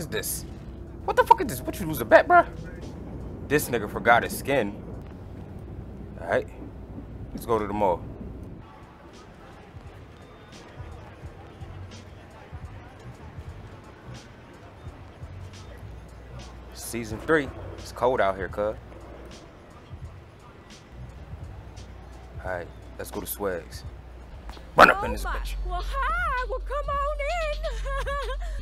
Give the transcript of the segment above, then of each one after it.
is this? What the fuck is this? What, you lose a bet, bruh? This nigga forgot his skin. Alright. Let's go to the mall. Season 3. It's cold out here, cuz. Alright, let's go to Swags. Run up in this bitch. Well, hi. Well, come on in.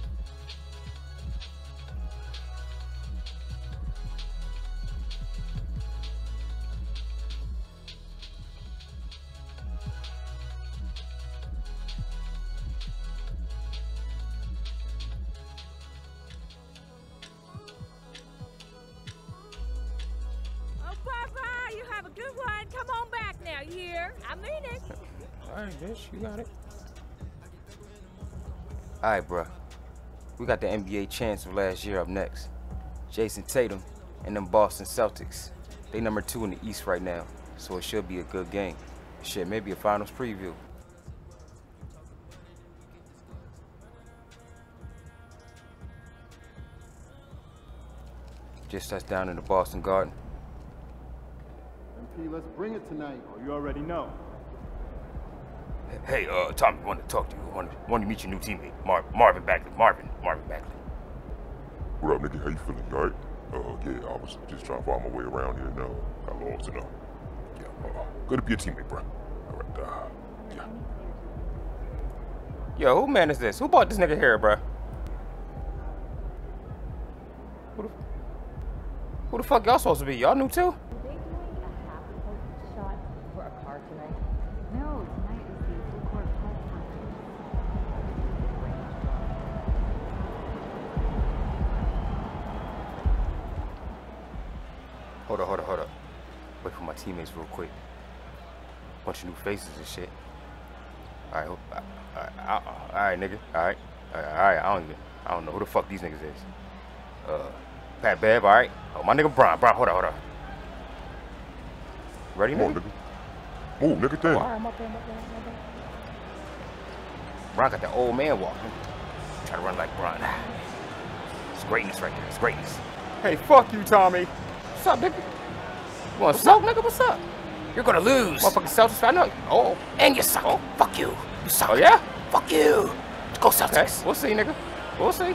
You have a good one. Come on back now, here. I mean it. Alright, bitch, you got it. Alright, bruh. We got the NBA champs of last year up next. Jason Tatum and them Boston Celtics. They number 2 in the East right now, so it should be a good game. Shit, maybe a finals preview. Just touched down in the Boston Garden. MP, let's bring it tonight. Oh, you already know. Hey, Tommy, wanted to talk to you. Wanted to meet your new teammate, Marvin Bagley. Marvin Bagley. What up, nigga? How you feeling, alright? Yeah, I was just trying to find my way around here now. Got lost enough. Yeah, good to be a teammate, bro. Alright, yeah. Yo, who man is this? Who bought this nigga here, bro? Who the fuck y'all supposed to be? Y'all new too? Hold up. Wait for my teammates real quick. Bunch of new faces and shit. Alright, nigga. Alright, I don't know who the fuck these niggas is. Pat Bev, alright. Oh, my nigga Brian, hold up. Ready, nigga? Move, nigga, damn. Alright, my bad. Brian got that old man walking. Try to run like Brian. It's greatness right there, it's greatness. Hey, fuck you, Tommy. What's up, nigga? You want to suck, nigga? What's up? You're gonna lose. Motherfucking Celtics, I know. Oh. And you suck. Oh. Fuck you. You suck. Oh, yeah? Fuck you. Go Celtics. Okay. We'll see, nigga. We'll see.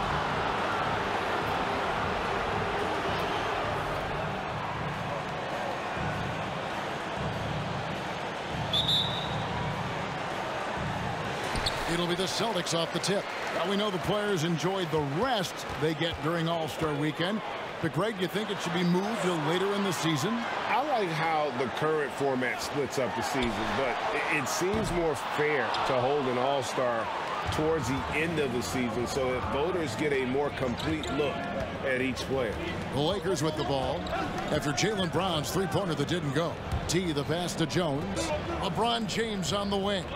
It'll be the Celtics off the tip. Now we know the players enjoyed the rest they get during All-Star Weekend. But Greg, you think it should be moved to later in the season? I like how the current format splits up the season, but it seems more fair to hold an All-Star towards the end of the season so that voters get a more complete look at each player. The Lakers with the ball after Jaylen Brown's three-pointer that didn't go. T the pass to Jones. LeBron James on the wing.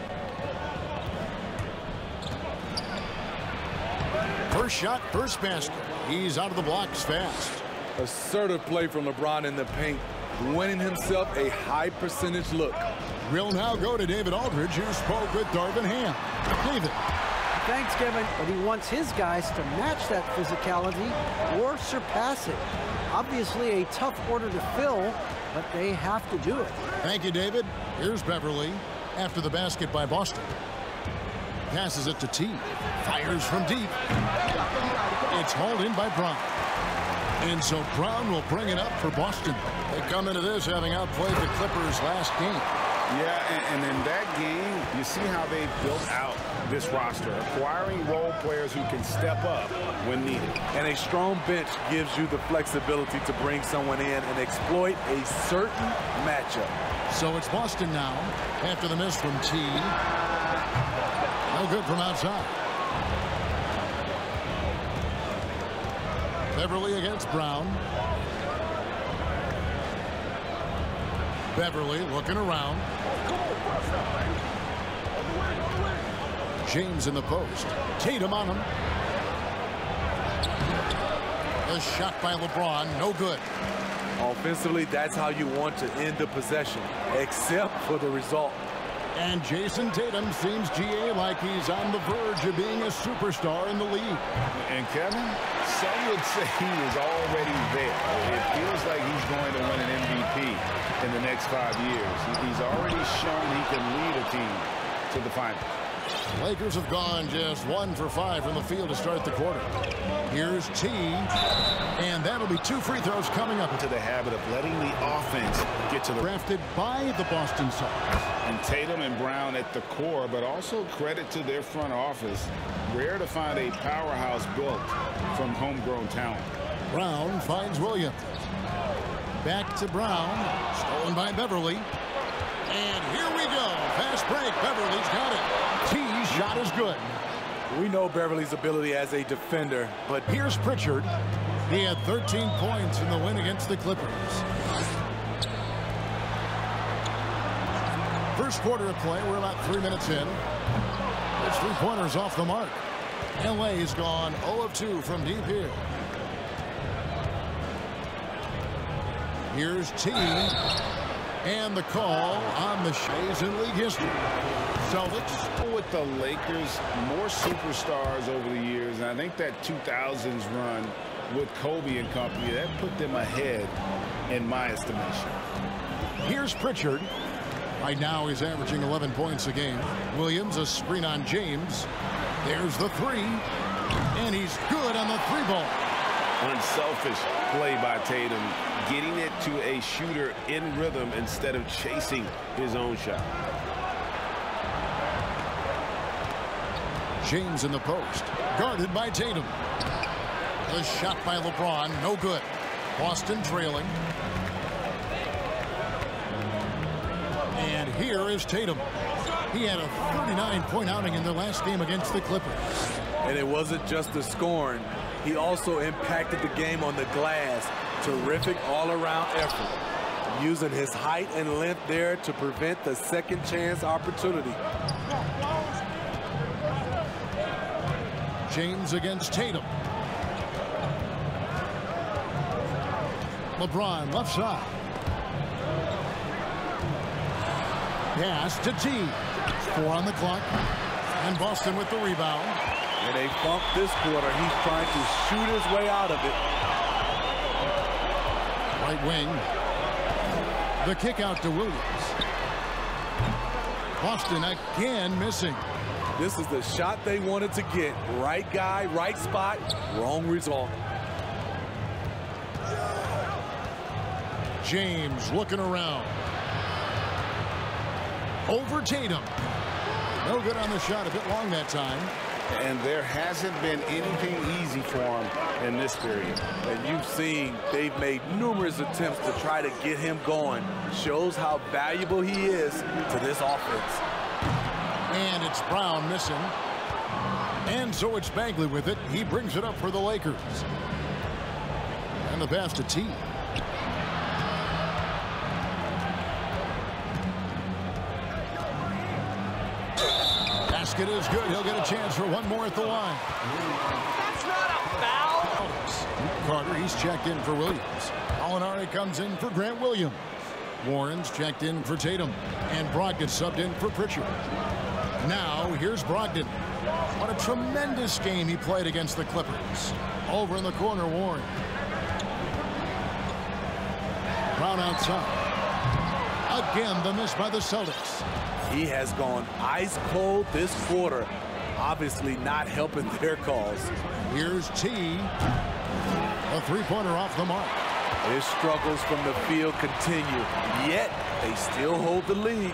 First shot, first basket. He's out of the blocks fast. Assertive play from LeBron in the paint, winning himself a high percentage look. We'll now go to David Aldridge, who spoke with Darvin Ham. David. Thanks, Kevin. But he wants his guys to match that physicality or surpass it. Obviously a tough order to fill, but they have to do it. Thank you, David. Here's Beverly after the basket by Boston. Passes it to T. Fires from deep. It's hauled in by Brown. And so Brown will bring it up for Boston. They come into this having outplayed the Clippers last game. Yeah, and in that game, you see how they built out this roster, acquiring role players who can step up when needed. And a strong bench gives you the flexibility to bring someone in and exploit a certain matchup. So it's Boston now after the miss from T. No good from outside. Beverly against Brown. Beverly looking around. James in the post. Tatum on him. A shot by LeBron, no good. Offensively, that's how you want to end the possession, except for the result. And Jason Tatum seems, GA, like he's on the verge of being a superstar in the league. And Kevin, some would say he is already there. It feels like he's going to win an MVP in the next 5 years. He's already shown he can lead a team to the finals. Lakers have gone just 1 for 5 from the field to start the quarter. Here's T, and that'll be 2 free throws coming up. To the habit of letting the offense get to the... Drafted by the Boston Celtics. And Tatum and Brown at the core, but also credit to their front office. Rare to find a powerhouse built from homegrown talent. Brown finds Williams. Back to Brown, stolen by Beverly. And here we go. Fast break. Beverly's got it. T's shot is good. We know Beverly's ability as a defender, but Here's Pritchard. He had 13 points in the win against the Clippers. First quarter of play. We're about 3 minutes in. There's 3-pointers off the mark. LA's gone 0 of 2 from deep here. Here's T. And the call on the Shays in league history. Celtics. With the Lakers, more superstars over the years, and I think that 2000s run with Kobe and company, that put them ahead in my estimation. Here's Pritchard. Right now he's averaging 11 points a game. Williams, a screen on James. There's the 3. And he's good on the 3-ball. Unselfish play by Tatum, getting it to a shooter in rhythm instead of chasing his own shot. James in the post, guarded by Tatum. The shot by LeBron, no good. Boston trailing. And here is Tatum. He had a 39-point outing in their last game against the Clippers. And it wasn't just the scoring. He also impacted the game on the glass. Terrific all-around effort. Using his height and length there to prevent the second chance opportunity. James against Tatum. LeBron left side. Pass to T. 4 on the clock. And Boston with the rebound. And they bumped this quarter. He's trying to shoot his way out of it. Right wing. The kick out to Williams. Boston again missing. This is the shot they wanted to get. Right guy, right spot, wrong result. James looking around. Over Tatum. No good on the shot, a bit long that time. And there hasn't been anything easy for him in this period. And you've seen they've made numerous attempts to try to get him going. Shows how valuable he is to this offense. And it's Brown missing. And so it's Bagley with it. He brings it up for the Lakers. And the pass to T. Basket is good. He'll get a chance for one more at the line. That's not a foul. Carter, he's checked in for Williams. Molinari comes in for Grant Williams. Warren's checked in for Tatum. And Brogdon subbed in for Pritchard. Now, here's Brogdon. What a tremendous game he played against the Clippers. Over in the corner, Warren. Brown outside. Again, the miss by the Celtics. He has gone ice cold this quarter. Obviously not helping their cause. Here's T. A three-pointer off the mark. His struggles from the field continue, yet they still hold the lead.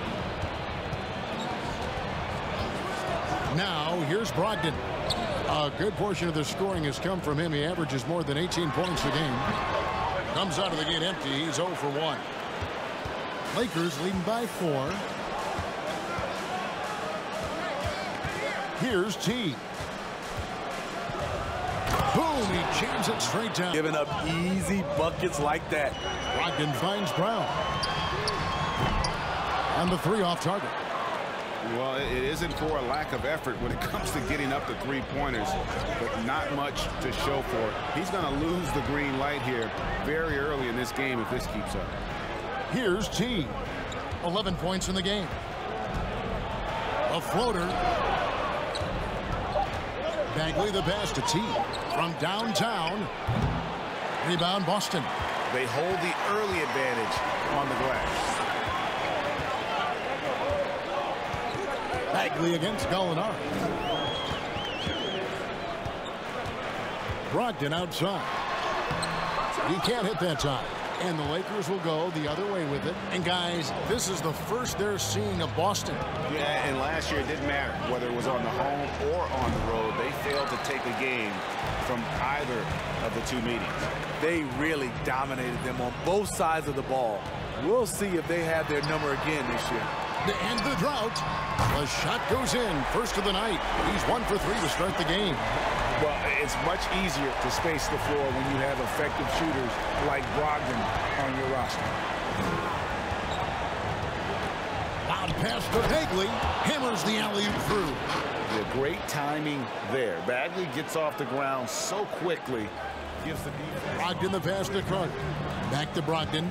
Now, here's Brogdon. A good portion of the scoring has come from him. He averages more than 18 points a game. Comes out of the gate empty. He's 0 for 1. Lakers leading by 4. Here's T. Boom, he jams it straight down. Giving up easy buckets like that. Brogdon finds Brown. And the 3 off target. Well, it isn't for a lack of effort when it comes to getting up the three-pointers, but not much to show for it. He's going to lose the green light here very early in this game if this keeps up. Here's T. 11 points in the game. A floater. Bagley the pass to T. From downtown. Rebound Boston. They hold the early advantage on the glass. Bagley against Gallinari. Brogdon outside. He can't hit that time. And the Lakers will go the other way with it. And guys, this is the first they're seeing of Boston. Yeah, and last year it didn't matter whether it was on the home or on the road. They failed to take a game from either of the two meetings. They really dominated them on both sides of the ball. We'll see if they have their number again this year. To end the drought, the shot goes in. First of the night. He's 1 for 3 to start the game. Well, it's much easier to space the floor when you have effective shooters like Brogdon on your roster. Loud pass to Bagley. Hammers the alley-oop through. Yeah, great timing there. Bagley gets off the ground so quickly. Gives the defense. Brogdon the pass to Carter. Back to Brogdon.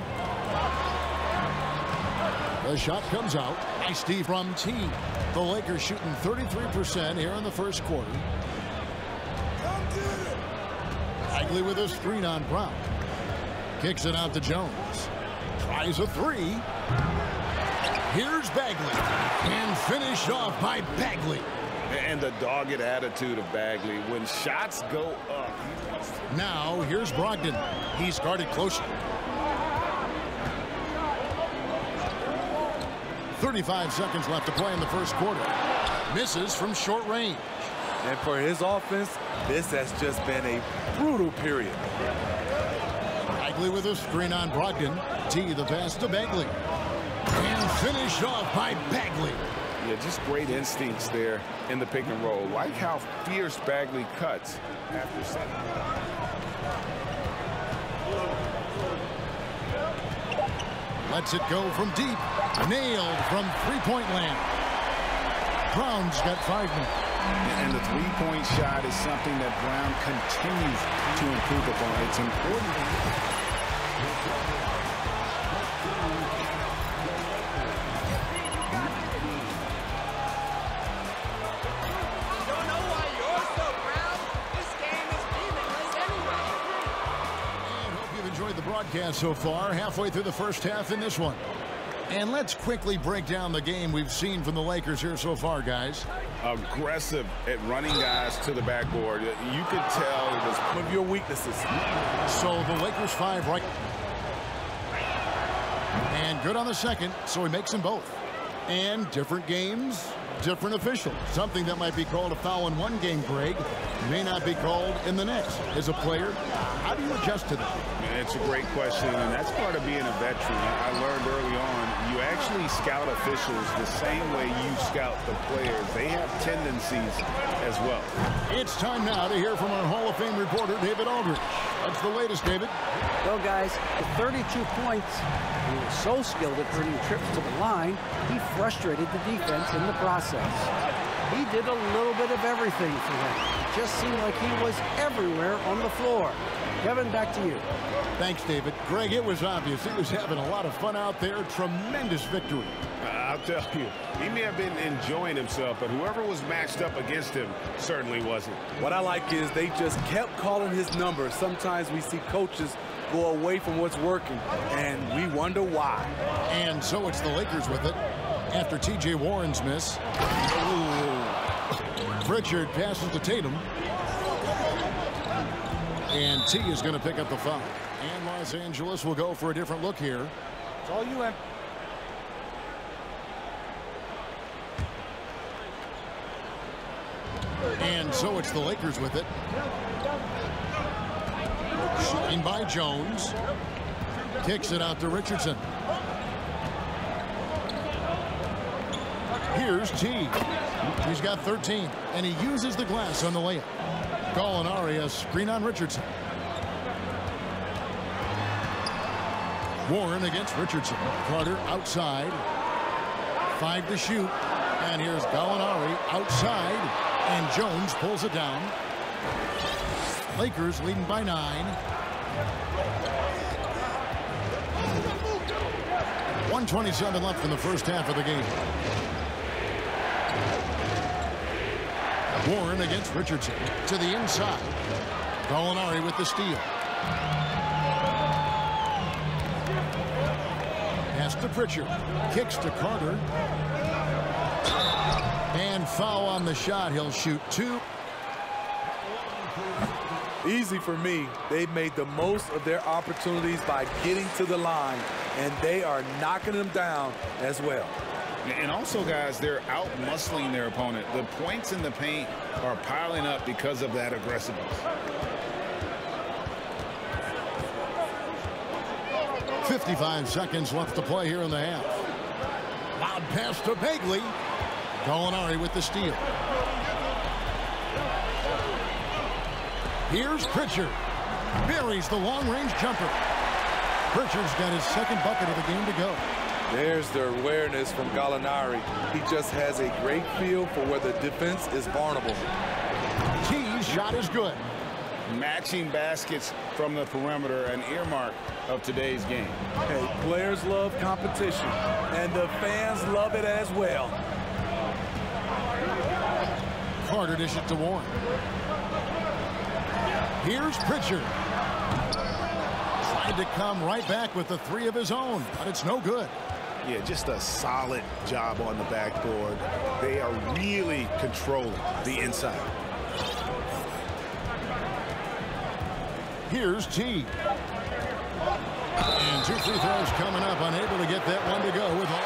The shot comes out. Nice D from T. The Lakers shooting 33% here in the first quarter. Bagley with a screen on Brown. Kicks it out to Jones. Tries a three. Here's Bagley. And finished off by Bagley. And the dogged attitude of Bagley. When shots go up. Now here's Brogdon. He's guarded closely. 35 seconds left to play in the first quarter. Misses from short range. And for his offense, this has just been a brutal period. Bagley with a screen on Brogdon. T the pass to Bagley. And finished off by Bagley. Yeah, just great instincts there in the pick and roll. Like how fierce Bagley cuts after setting. Lets it go from deep. Nailed from three-point land. Brown's got 5 minutes. And the three-point shot is something that Brown continues to improve upon. It's important. Broadcast so far, halfway through the first half in this one. And let's quickly break down the game we've seen from the Lakers here so far, guys. Aggressive at running guys to the backboard. You could tell it was one of your weaknesses. So the Lakers 5 right. And good on the second, so he makes them both. And different games, different officials. Something that might be called a foul in one game, Greg, may not be called in the next. As a player, how do you adjust to that? It's a great question, and that's part of being a veteran. I learned early on, you actually scout officials the same way you scout the players. They have tendencies as well. It's time now to hear from our Hall of Fame reporter, David Aldridge. What's the latest, David? Well, guys, with 32 points, he was so skilled at bringing trips to the line, he frustrated the defense in the process. He did a little bit of everything for them. It just seemed like he was everywhere on the floor. Kevin, back to you. Thanks, David. Greg, it was obvious. He was having a lot of fun out there. Tremendous victory. I'll tell you, he may have been enjoying himself, but whoever was matched up against him certainly wasn't. What I like is they just kept calling his number. Sometimes we see coaches go away from what's working, and we wonder why. And so it's the Lakers with it. After T.J. Warren's miss, Pritchard passes to Tatum. And T is going to pick up the foul. And Los Angeles will go for a different look here. It's all you have. And so it's the Lakers with it. Shooting by Jones. Kicks it out to Richardson. Here's T. He's got 13. And he uses the glass on the layup. Gallinari, a screen on Richardson. Warren against Richardson. Carter outside. 5 to shoot. And here's Gallinari outside. And Jones pulls it down. Lakers leading by 9. 1:27 left in the first half of the game. Warren against Richardson. To the inside. Gallinari with the steal. Pass to Pritchard. Kicks to Carter. And foul on the shot. He'll shoot 2. Easy for me. They've made the most of their opportunities by getting to the line, and they are knocking them down as well. And also, guys, they're out-muscling their opponent. The points in the paint are piling up because of that aggressiveness. 55 seconds left to play here in the half. Loud pass to Bagley. Gallinari with the steal. Here's Pritchard. Buries the long-range jumper. Pritchard's got his second bucket of the game to go. There's the awareness from Gallinari. He just has a great feel for where the defense is vulnerable. T's shot is good. Matching baskets from the perimeter, an earmark of today's game. Hey, players love competition, and the fans love it as well. Carter dishes it to Warren. Here's Pritchard. Tried to come right back with the 3 of his own, but it's no good. Yeah, just a solid job on the backboard. They are really controlling the inside. Here's T. And 2 free throws coming up, unable to get that one to go with all.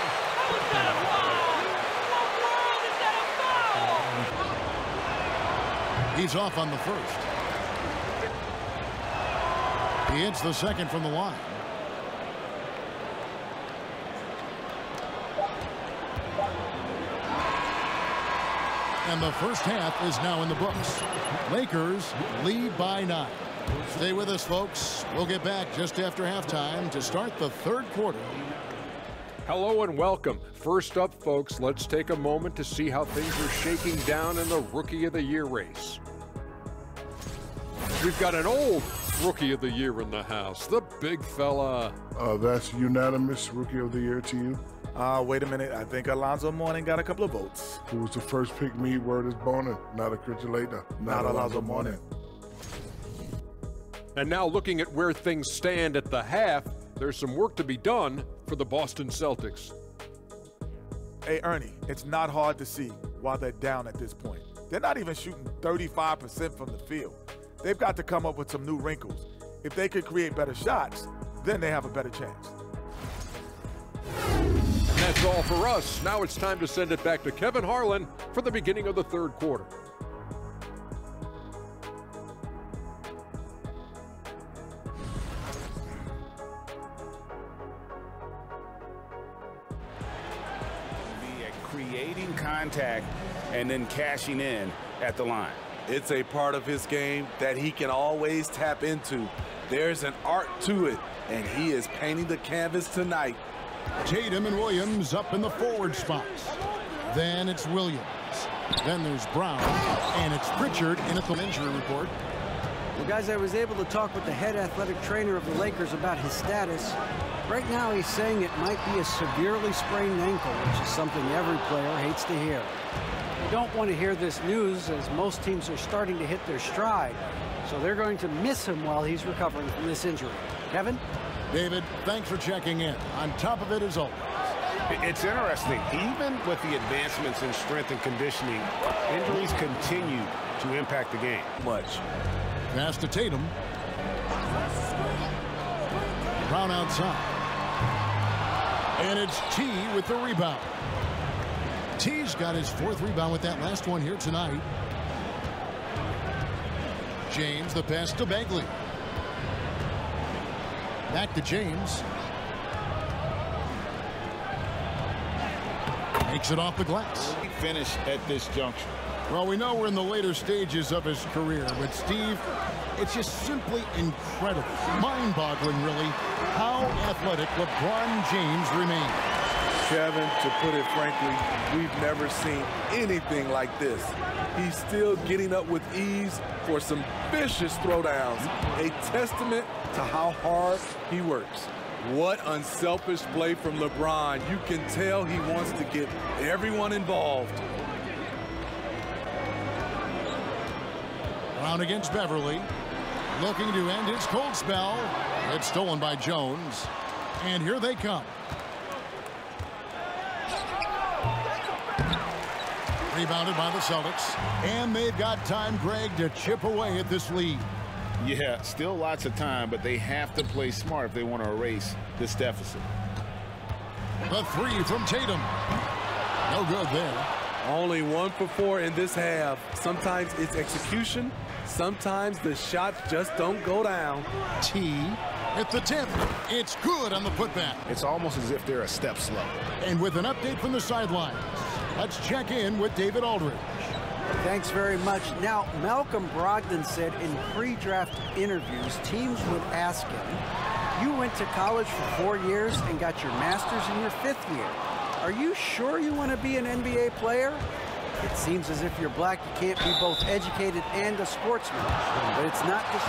He's off on the first. He hits the second from the line. And the first half is now in the books. Lakers lead by 9. Stay with us, folks. We'll get back just after halftime to start the third quarter. Hello and welcome. First up, folks, let's take a moment to see how things are shaking down in the Rookie of the Year race. We've got an old Rookie of the Year in the house, the big fella. That's unanimous Rookie of the Year to you. Wait a minute. I think Alonzo Mourning got a couple of votes. Who was the first pick me? Word is born. Not a Later. Not Alonzo Mourning. And now looking at where things stand at the half, there's some work to be done for the Boston Celtics. Hey, Ernie, it's not hard to see why they're down at this point. They're not even shooting 35% from the field. They've got to come up with some new wrinkles. If they could create better shots, then they have a better chance. And that's all for us. Now it's time to send it back to Kevin Harlan for the beginning of the third quarter. Creating contact and then cashing in at the line. It's a part of his game that he can always tap into. There's an art to it, and he is painting the canvas tonight. Tatum and Williams up in the forward spots. Then it's Williams. Then there's Brown. And it's Pritchard in at the injury report. Well, guys, I was able to talk with the head athletic trainer of the Lakers about his status. Right now, he's saying it might be a severely sprained ankle, which is something every player hates to hear. You don't want to hear this news, as most teams are starting to hit their stride. So they're going to miss him while he's recovering from this injury. Kevin? David, thanks for checking in. On top of it, as always. It's interesting. Even with the advancements in strength and conditioning, injuries continue to impact the game. Much. Pass to Tatum. Brown outside. And it's T with the rebound. T's got his 4th rebound with that last one here tonight. James, the pass to Bagley. Back to James. Makes it off the glass. Finish at this juncture. Well, we know we're in the later stages of his career, but Steve, it's just simply incredible, mind-boggling, really, how athletic LeBron James remains. Kevin, to put it frankly, we've never seen anything like this. He's still getting up with ease for some vicious throwdowns, a testament to how hard he works. What unselfish play from LeBron. You can tell he wants to get everyone involved. Brown against Beverly. Looking to end his cold spell. It's stolen by Jones. And here they come. Rebounded by the Celtics. And they've got time, Greg, to chip away at this lead. Yeah, still lots of time, but they have to play smart if they want to erase this deficit. The three from Tatum. No good there. Only 1 for 4 in this half. Sometimes it's execution. Sometimes the shots just don't go down. T at the tip. It's good on the putback. It's almost as if they're a step slow. And with an update from the sidelines, let's check in with David Aldridge. Thanks very much. Now, Malcolm Brogdon said in pre-draft interviews, teams would ask him, you went to college for 4 years and got your master's in your 5th year. Are you sure you want to be an NBA player? It seems as if you're black, you can't be both educated and a sportsman. But it's not just...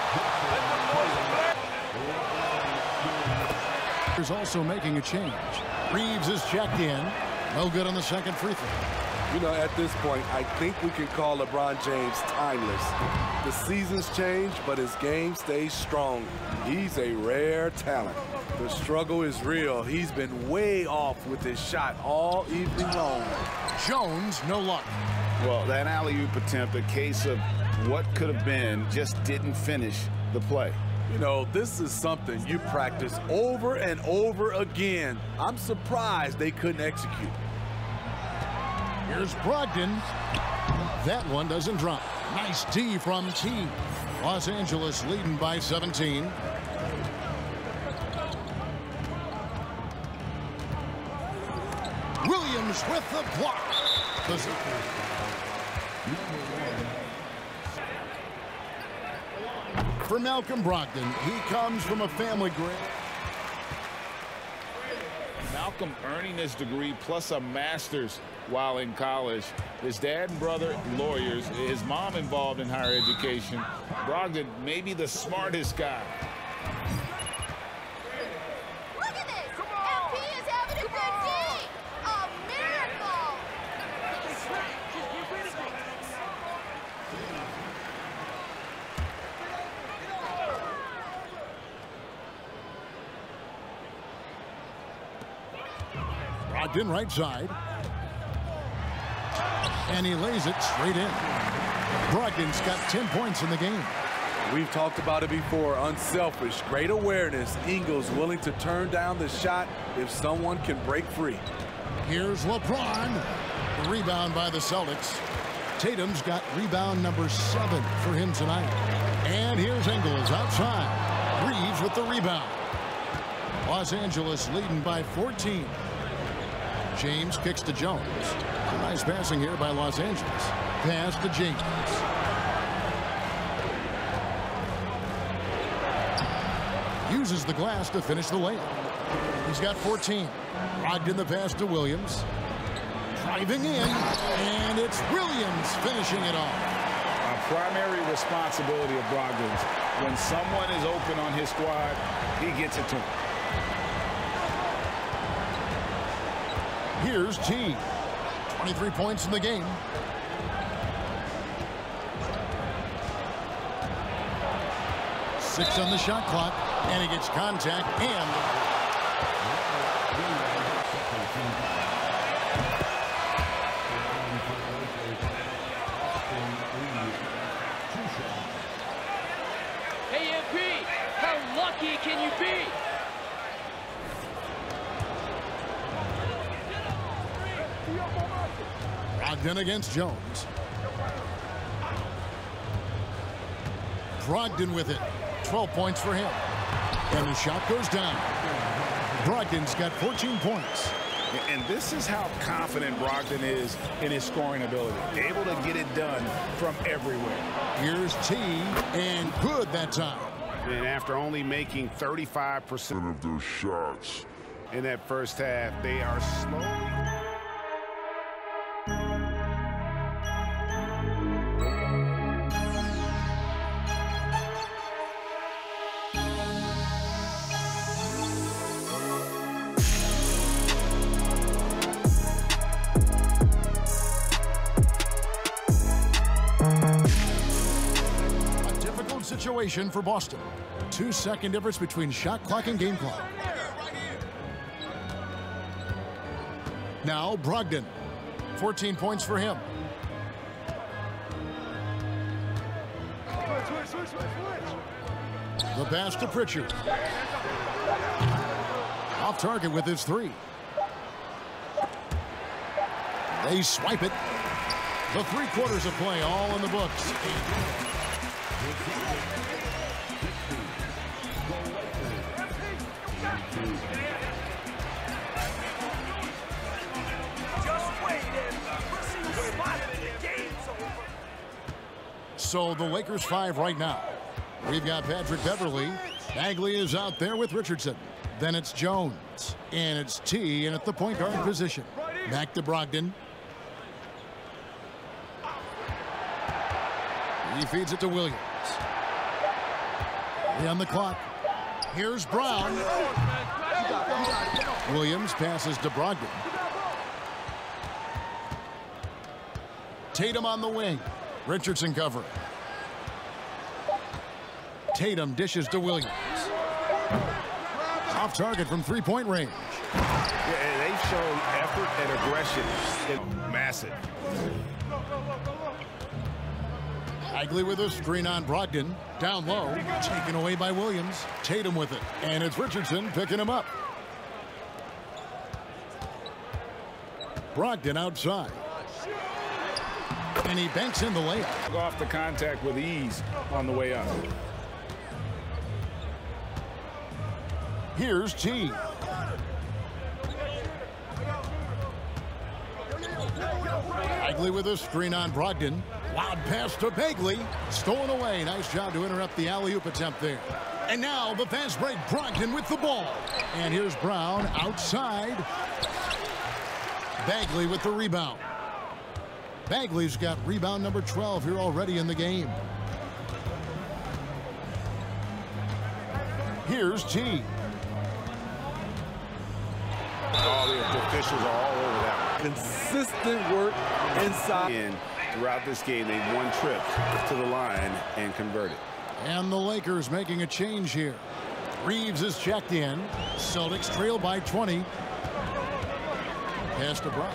There's also making a change. Reeves is checked in. No good on the second free throw. You know, at this point, I think we can call LeBron James timeless. The seasons change, but his game stays strong. He's a rare talent. The struggle is real. He's been way off with his shot all evening long. Jones, no luck. Well, that alley-oop attempt, a case of what could have been, just didn't finish the play. You know, this is something you practice over and over again. I'm surprised they couldn't execute. Here's Brogdon. That one doesn't drop. Nice D from T. Los Angeles leading by 17. Williams with the block. For Malcolm Brogdon, he comes from a family grave. Malcolm earning his degree plus a master's while in college. His dad and brother, lawyers. His mom involved in higher education. Brogdon, maybe the smartest guy. Look at this! LP is having a good game! A miracle! Brogdon right side. And he lays it straight in. Brogdon's got 10 points in the game. We've talked about it before. Unselfish, great awareness. Ingles willing to turn down the shot if someone can break free. Here's LeBron. The rebound by the Celtics. Tatum's got rebound number 7 for him tonight. And here's Ingles outside. Reeves with the rebound. Los Angeles leading by 14. James kicks to Jones. Nice passing here by Los Angeles. Pass to James. Uses the glass to finish the layup. He's got 14. Brogdon the pass to Williams. Driving in, and it's Williams finishing it off. A primary responsibility of Brogdon's. When someone is open on his squad, he gets it to him. Here's T. 23 points in the game. Six on the shot clock, and he gets contact and Hey, MP, how lucky can you be? Brogdon against Jones. Brogdon with it. 12 points for him. And the shot goes down. Brogdon's got 14 points. And this is how confident Brogdon is in his scoring ability. Able to get it done from everywhere. Here's T, and good that time. And after only making 35% of their shots in that first half, they are slowly... situation for Boston. 2-second difference between shot clock and game clock. Now Brogdon. 14 points for him. The pass to Pritchard. Off target with his three. They swipe it. The 3 quarters of play all in the books. So the Lakers 5 right now. We've got Patrick Beverley. Bagley is out there with Richardson. Then it's Jones. And it's T in at the point guard position. Back to Brogdon. He feeds it to Williams. On the clock. Here's Brown. Williams passes to Brogdon. Tatum on the wing. Richardson covering. Tatum dishes to Williams. Off target from 3-point range. Yeah, they've shown effort and aggression. It's massive. Bagley with a screen on Brogdon. Down low. Taken away by Williams. Tatum with it. And it's Richardson picking him up. Brogdon outside. And he banks in the layup. Go off the contact with ease on the way up. Here's T. Bagley with a screen on Brogdon. Loud pass to Bagley. Stolen away. Nice job to interrupt the alley-oop attempt there. And now the fast break. Brogdon with the ball. And here's Brown outside. Bagley with the rebound. Bagley's got rebound number 12 here already in the game. Here's T. Oh, the officials are all over that one. Consistent work inside. And throughout this game, they won trips to the line and converted. And the Lakers making a change here. Reeves is checked in. Celtics trail by 20. Pass to Brown.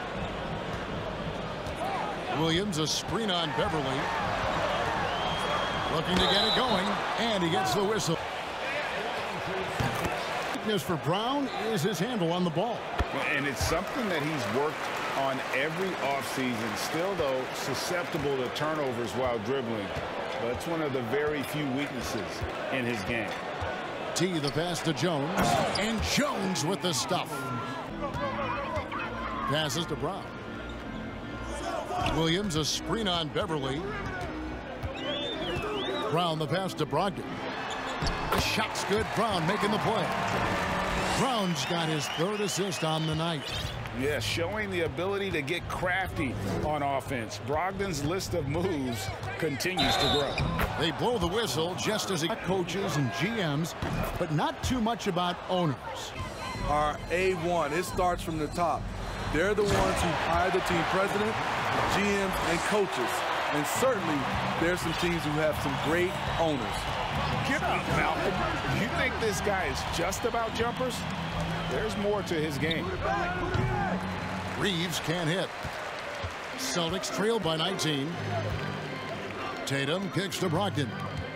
Williams, a screen on Beverley. Looking to get it going, and he gets the whistle. Weakness for Brown is his handle on the ball. And it's something that he's worked on every offseason. Still, though, susceptible to turnovers while dribbling. That's one of the very few weaknesses in his game. T, the pass to Jones, and Jones with the stuff. Passes to Brown. Williams, a screen on Beverley. Brown, the pass to Brogdon. The shot's good. Brown making the play. Brown's got his 3rd assist on the night. Yeah, showing the ability to get crafty on offense. Brogdon's list of moves continues to grow. They blow the whistle just as coaches and GMs, but not too much about owners. Our A1, it starts from the top. They're the ones who hire the team president, GMs, and coaches. And certainly, there's some teams who have some great owners. Get up, Malcolm. You think this guy is just about jumpers? There's more to his game. Reeves can't hit. Celtics trail by 19. Tatum kicks to Brogdon.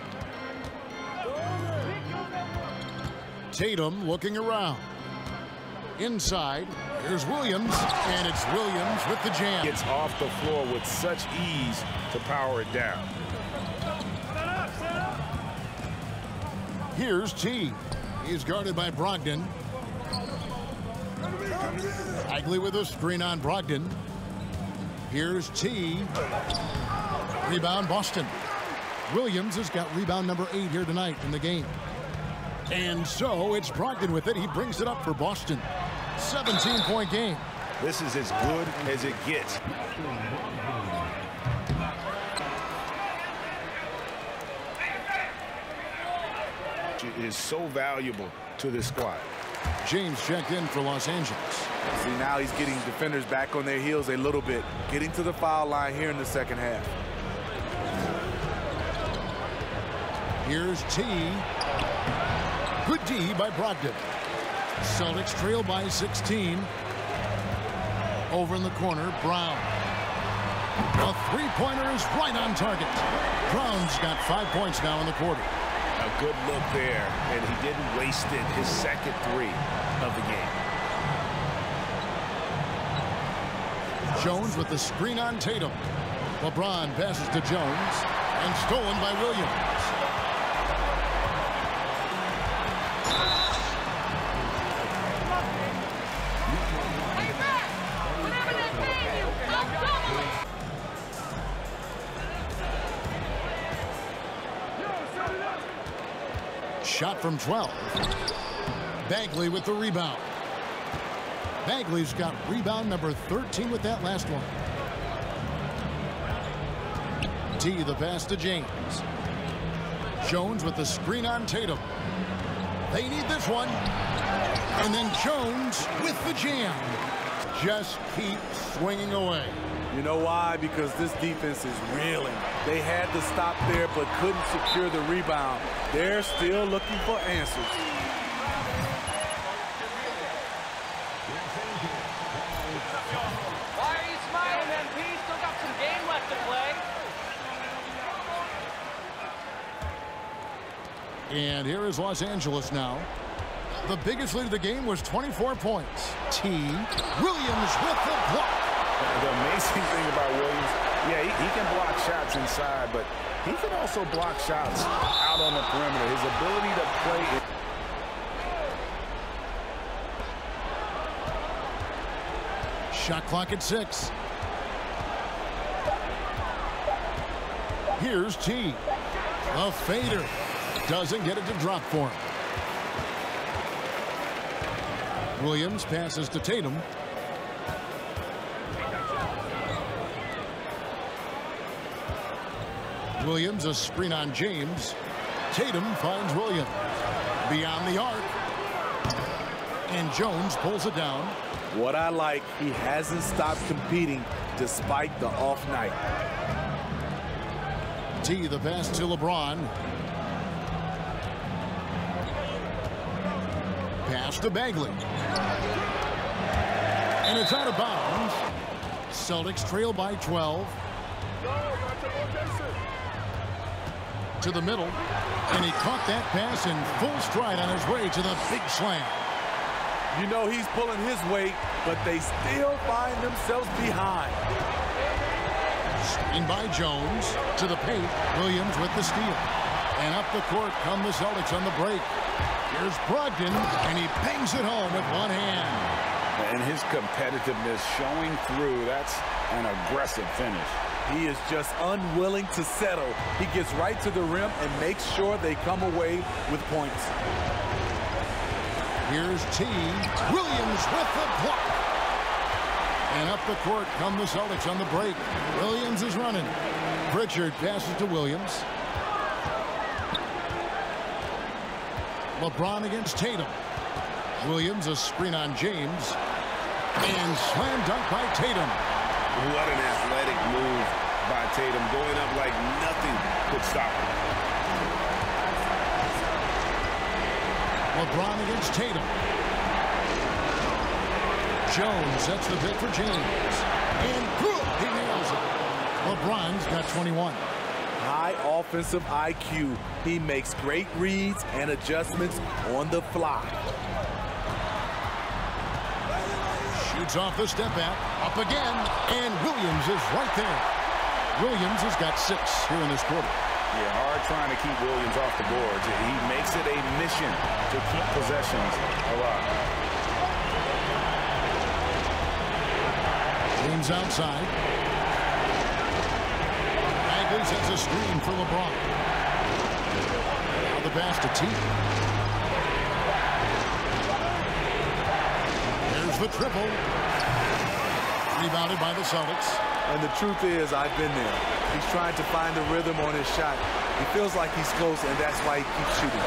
Tatum looking around. Inside, here's Williams, and it's Williams with the jam. Gets off the floor with such ease to power it down. Here's T. He's guarded by Brogdon. Bagley with a screen on Brogdon. Here's T. Rebound Boston. Williams has got rebound number 8 here tonight in the game. And so it's Brogdon with it. He brings it up for Boston. 17-point game. This is as good as it gets. It is so valuable to this squad. James checked in for Los Angeles. See, now he's getting defenders back on their heels a little bit, getting to the foul line here in the second half. Here's T. Good D by Brogdon. Celtics trail by 16. Over in the corner, Brown. A three-pointer is right on target. Brown's got 5 points now in the quarter. A good look there, and he didn't waste it. His second three of the game. Jones with the screen on Tatum. LeBron passes to Jones, and stolen by Williams. Shot from 12. Bagley with the rebound. Bagley's got rebound number 13 with that last one. T, the pass to James. Jones with the screen on Tatum. They need this one. And then Jones with the jam. Just keep swinging away. You know why? Because this defense is reeling. They had to stop there but couldn't secure the rebound. They're still looking for answers. Why are you smiling, MP? Still got some game left to play. And here is Los Angeles now. The biggest lead of the game was 24 points. T. Williams with the block. The amazing thing about Williams, yeah, he can block shots inside, but he can also block shots out on the perimeter. His ability to play. Shot clock at 6. Here's T. A fader. Doesn't get it to drop for him. Williams passes to Tatum. Williams a screen on James. Tatum finds Williams beyond the arc. And Jones pulls it down. What I like, he hasn't stopped competing despite the off night. T, the pass to LeBron. Pass to Bagley. And it's out of bounds. Celtics trail by 12. To the middle. And he caught that pass in full stride on his way to the big slam. You know he's pulling his weight, but they still find themselves behind. Screen by Jones. To the paint. Williams with the steal. And up the court come the Celtics on the break. Here's Brogdon, and he bangs it home with one hand. And his competitiveness showing through. That's an aggressive finish. He is just unwilling to settle. He gets right to the rim and makes sure they come away with points. Here's T. Williams with the block. And up the court come the Celtics on the break. Williams is running. Pritchard passes to Williams. LeBron against Tatum. Williams a screen on James. And slam dunk by Tatum. What an athletic move by Tatum. Going up like nothing could stop him. LeBron against Tatum. Jones sets the pick for James. And good, he nails it. LeBron's got 21. High offensive IQ. He makes great reads and adjustments on the fly. Shoots off the step back. Up again. And Williams is right there. Williams has got 6 here in this quarter. Yeah, hard trying to keep Williams off the boards. He makes it a mission to keep possessions alive. James outside. Bagley sets a screen for LeBron. Now the pass to T. There's the triple. Rebounded by the Celtics. And the truth is, I've been there. He's trying to find the rhythm on his shot. He feels like he's close, and that's why he keeps shooting.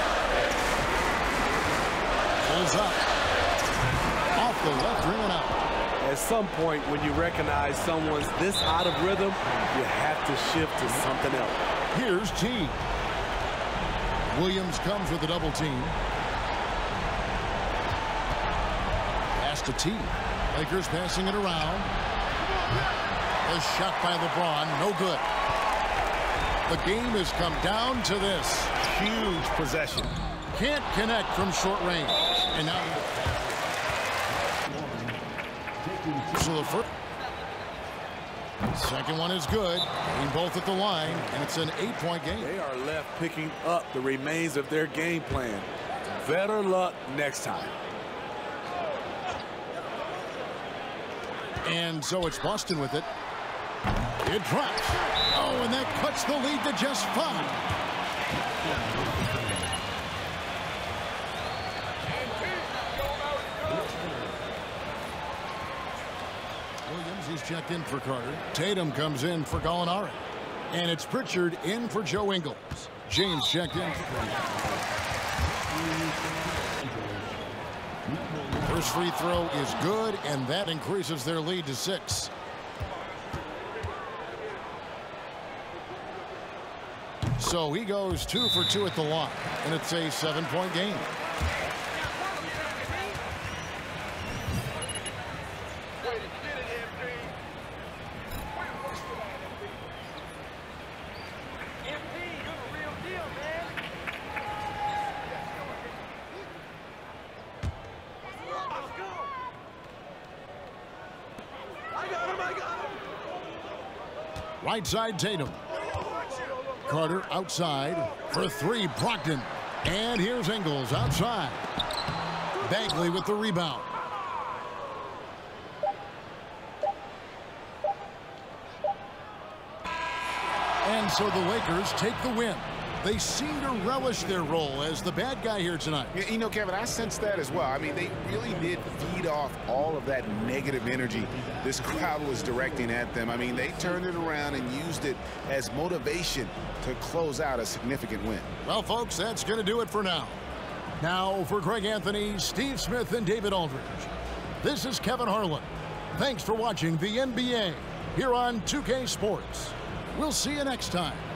Pulls up. Off the left rim and out. At some point, when you recognize someone's this out of rhythm, you have to shift to something else. Here's T. Williams comes with a double team. Pass to T. Lakers passing it around. A shot by LeBron, no good. The game has come down to this. Huge possession. Can't connect from short range. And now, so the first. Second one is good. Getting both at the line, and it's an 8-point game. They are left picking up the remains of their game plan. Better luck next time. And so it's Boston with it. It drops. Oh, and that cuts the lead to just 5. Williams is checked in for Carter. Tatum comes in for Gallinari. And it's Pritchard in for Joe Ingles. James checked in. First free throw is good, and that increases their lead to 6. So he goes 2 for 2 at the line, and it's a 7-point game. Right side, Tatum. Carter outside for 3, Brogdon. And here's Ingles outside. Bagley with the rebound. And so the Lakers take the win. They seem to relish their role as the bad guy here tonight. You know, Kevin, I sense that as well. I mean, they really did feed off all of that negative energy this crowd was directing at them. I mean, they turned it around and used it as motivation to close out a significant win. Well, folks, that's going to do it for now. Now, for Greg Anthony, Steve Smith, and David Aldridge, this is Kevin Harlan. Thanks for watching the NBA here on 2K Sports. We'll see you next time.